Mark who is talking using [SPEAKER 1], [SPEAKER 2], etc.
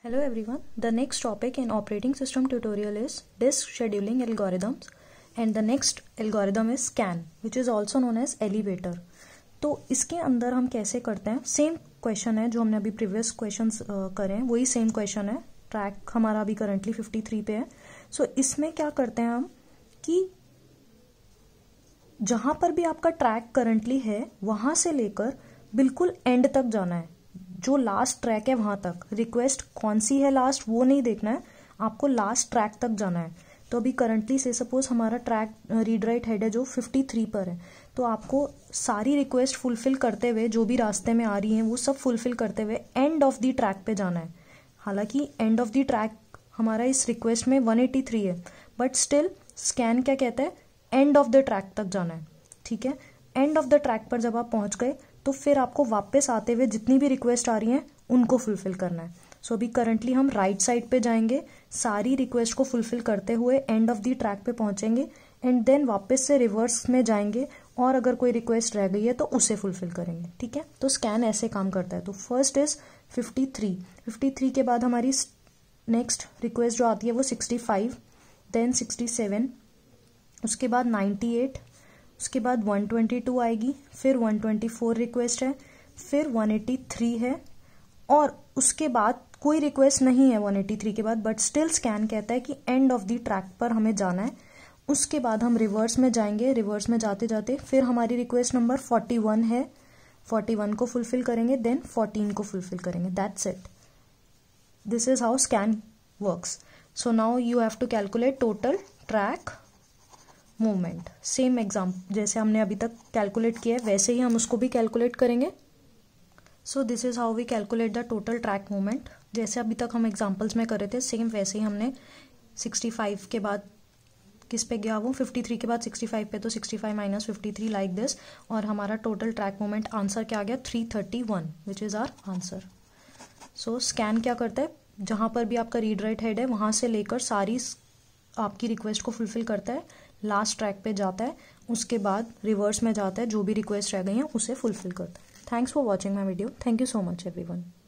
[SPEAKER 1] Hello everyone, the next topic in operating system tutorial is disk scheduling algorithms and the next algorithm is scan which is also known as elevator. तो इसके अंदर हम कैसे करते हैं, same question है जो हमने अभी प्रीवियस क्वेश्चंस करे हैं, वही सेम क्वेश्चन है. ट्रैक हमारा अभी करंटली 53 पे है. सो इसमें क्या करते हैं हम कि जहां पर भी आपका ट्रैक करंटली है वहां से लेकर बिल्कुल एंड तक जाना है. जो लास्ट ट्रैक है वहां तक, रिक्वेस्ट कौन सी है लास्ट वो नहीं देखना है, आपको लास्ट ट्रैक तक जाना है. तो अभी करंटली से सपोज हमारा ट्रैक रीड राइट हेड है जो 53 पर है, तो आपको सारी रिक्वेस्ट फुलफिल करते हुए जो भी रास्ते में आ रही हैं वो सब फुलफिल करते हुए एंड ऑफ द ट्रैक पे जाना है. हालांकि एंड ऑफ द ट्रैक हमारा इस रिक्वेस्ट में 183 है, बट स्टिल स्कैन क्या कहता है, एंड ऑफ द ट्रैक तक जाना है. ठीक है, एंड ऑफ द ट्रैक पर जब आप पहुंच गए तो फिर आपको वापस आते हुए जितनी भी रिक्वेस्ट आ रही हैं उनको फुलफिल करना है. सो अभी करंटली हम राइट साइड पे जाएंगे, सारी रिक्वेस्ट को फुलफिल करते हुए एंड ऑफ द ट्रैक पे पहुंचेंगे एंड देन वापस से रिवर्स में जाएंगे और अगर कोई रिक्वेस्ट रह गई है तो उसे फुलफिल करेंगे. ठीक है, तो स्कैन ऐसे काम करता है. तो फर्स्ट इज 53 के बाद हमारी नेक्स्ट रिक्वेस्ट जो आती है वो 65, देन 67, उसके बाद 98, उसके बाद 122 आएगी, फिर 124 रिक्वेस्ट है, फिर 183 है और उसके बाद कोई रिक्वेस्ट नहीं है 183 के बाद, बट स्टिल स्कैन कहता है कि एंड ऑफ द ट्रैक पर हमें जाना है. उसके बाद हम रिवर्स में जाएंगे, रिवर्स में जाते जाते फिर हमारी रिक्वेस्ट नंबर 41 है, 41 को फुलफिल करेंगे, देन 14 को फुलफिल करेंगे. That's it. This is how scan works. So now you have to calculate total track movement. Same exam जैसे हमने अभी तक कैलकुलेट किया है वैसे ही हम उसको भी कैलकुलेट करेंगे. So this is how we calculate the total track movement. जैसे अभी तक हम एग्जांपल्स में कर रहे थे सेम वैसे ही हमने 65 के बाद किस पे गया वो 53 के बाद 65 पे, तो 65 माइनस 53 लाइक दिस, और हमारा टोटल ट्रैक मूवमेंट आंसर क्या आ गया 331 which is our answer. So scan क्या करता है, जहां पर भी आपका रीड राइट हेड है वहां से लेकर सारी आपकी रिक्वेस्ट को फुलफिल करता है, लास्ट ट्रैक पे जाता है, उसके बाद रिवर्स में जाता है, जो भी रिक्वेस्ट रह गई हैं उसे फुलफिल करता है. Thanks for watching my video. Thank you so much everyone.